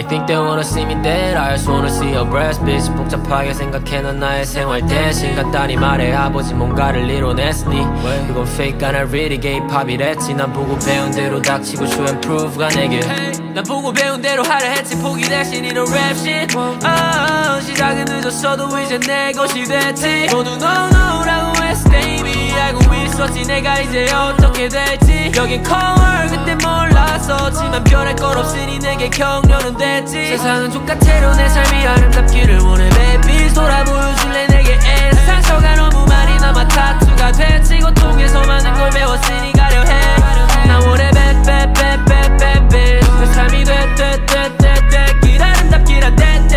think they wanna see me dead? I just wanna see your breast, bitch. 복잡하게 생각해 넌 나의 생활 대신 간단히 말해 아버지 뭔가를 이뤄냈으니 그건 fake 아나 really gay 팝이랬지. 난 보고 배운 대로 닥치고 show and prove가 내게 난 보고 배운 대로 하려 했지 포기 대신 이런 랩 shit. 시작은 늦었어도 이제 내 것이 됐지. 모두 no no라고 했어 baby. 알고 있었지 내가 이제 어떻게 될지. 여긴 cold 그때 몰랐었지만 변할 것 없으니 내게 격려는 됐지. 세상은 족같애로 내 삶이 아름답기를 원해 baby. 돌아보여줄래 내게 애써 상처가 너무 많이 남아 타투가 됐지. 고통에서 많은 걸 배웠으니 가려 해. 난 원해 bad bad bad bad bad bad. 내 삶이 길 아름답기란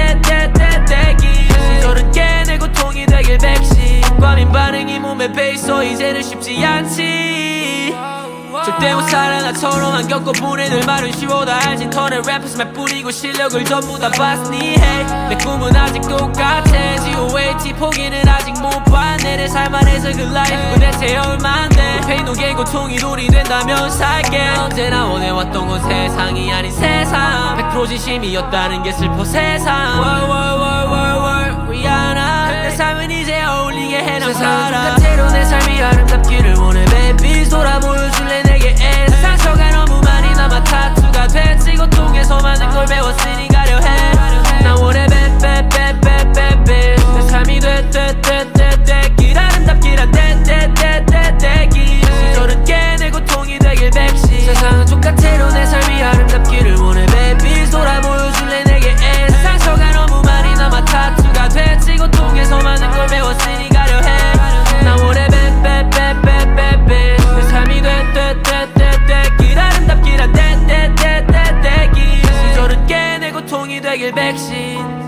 기 시절은 깨 내 고통이 되길 백신. 과민 반응이 몸에 배있어 이제는 쉽지 않지. 절대 못 살아 나처럼만 겪어보내 늘 말은 쉬워 다 알지. 터널 래퍼스만 뿌리고 실력을 전부 다 봤으니 hey. 내 꿈은 아직 똑같아 GOAT 포기는 아직 못 봤네. 내 삶 안에서 그 라이프 대체 얼만데. 페인 노게 고통이 돌이 된다면 살게. 언제나 원해왔던 건 세상이 아닌 세상. 100% 진심이었다는 게 슬퍼 세상. 미안하 내 삶은 이제 어울리게 해놔. 세상은 똑같애로 내 삶이 아름답기를 원해 baby. 돌아보여줄래 내게 애써 상처가 너무 많이 남아 타투가 됐지. 고통에서 많은 걸 배웠으니 가려 해. 난 원해 bad bad bad bad bad bad. 내 삶이 길 아름답기란 기 시절은 깨 내 고통이 되길 백신. 세상은 똑같애로 내 삶이 아름답기를 원해 baby. 돌아보여줄래 내게 애써 상처가 너무 많이 남아 타투가 됐지. 고통에서 많은 걸 배웠으니 가려 해. 난 원해 bad bad bad bad bad bad. 내 삶이 길 아름답기란 기 시절은 깨 내 고통이 되길 백신.